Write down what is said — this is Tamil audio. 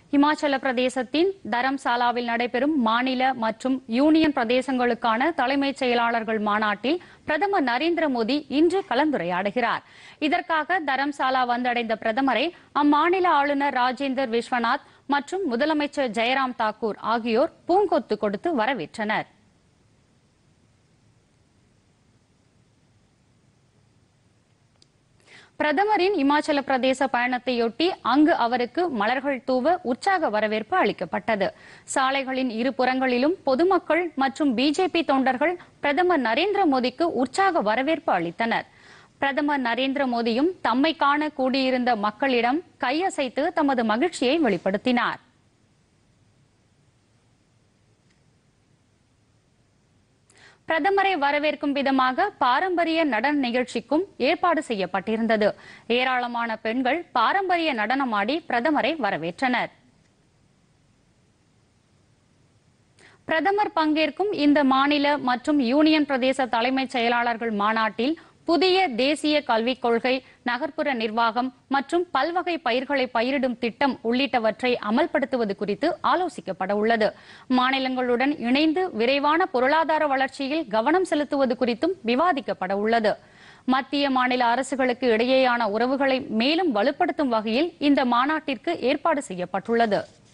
இமாச்சல பிரதேசத்தின் தரம்சாலாவில் நடைபெறும் மாநில மற்றும் யூனியன் பிரதேசங்களுக்கான தலைமைச் செயலாளர்கள் மாநாட்டில் பிரதமர் நரேந்திர மோடி இன்று கலந்துரையாடுகிறார். இதற்காக தரம்சாலா வந்தடைந்த பிரதமரை அம்மாநில ஆளுநர் ராஜேந்தர் விஸ்வநாத் மற்றும் முதலமைச்சர் ஜெயராம் தாக்கூர் ஆகியோர் பூங்கொத்து கொடுத்து வரவேற்றனர். பிரதமரின் இமாச்சல பிரதேச பயணத்தையொட்டி அங்கு அவருக்கு மலர்கள் தூவ உற்சாக வரவேற்பு அளிக்கப்பட்டது. சாலைகளின் இருபுறங்களிலும் பொதுமக்கள் மற்றும் பிஜேபி தொண்டர்கள் பிரதமர் நரேந்திர மோடிக்கு உற்சாக வரவேற்பு அளித்தனர். பிரதமர் நரேந்திர மோடியும் தம்மை காண கூடியிருந்த மக்களிடம் கையசைத்து தமது மகிழ்ச்சியை வெளிப்படுத்தினார். பிரதமரை வரவேற்கும் விதமாக பாரம்பரிய நடன நிகழ்ச்சிக்கும் ஏற்பாடு செய்யப்பட்டிருந்தது. ஏராளமான பெண்கள் பாரம்பரிய நடனமாடி பிரதமரை வரவேற்றனர். பிரதமர் பங்கேற்கும் இந்த மாநில மற்றும் யூனியன் பிரதேச தலைமைச் செயலாளர்கள் மாநாட்டில் புதிய தேசிய கல்விக் கொள்கை, நகர்ப்புற நிர்வாகம் மற்றும் பல்வகை பயிர்களை பயிரிடும் திட்டம் உள்ளிட்டவற்றை அமல்படுத்துவது குறித்து ஆலோசிக்கப்பட உள்ளது. மாநிலங்களுடன் இணைந்து விரைவான பொருளாதார வளர்ச்சியில் கவனம் செலுத்துவது குறித்தும் விவாதிக்கப்பட உள்ளது. மத்திய மாநில அரசுகளுக்கு இடையேயான உறவுகளை மேலும் வலுப்படுத்தும் வகையில் இந்த மாநாட்டிற்கு ஏற்பாடு செய்யப்பட்டுள்ளது.